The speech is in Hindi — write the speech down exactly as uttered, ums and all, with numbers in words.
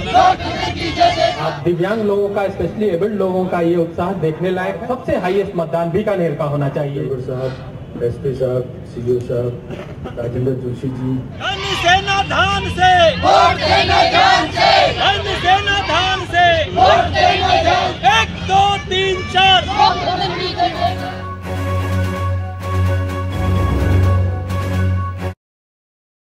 आप दिव्यांग लोगों का, स्पेशली एबल्ड लोगों का ये उत्साह देखने लायक। सबसे हाईएस्ट मतदान बीकानेर का होना चाहिए। साहब, एसपी साहब, सीओ साहब, राजेंद्र जोशी जी, सेना धान से वोट देना, जान से सेना धान से वोट देना, जान। एक दो तीन चार।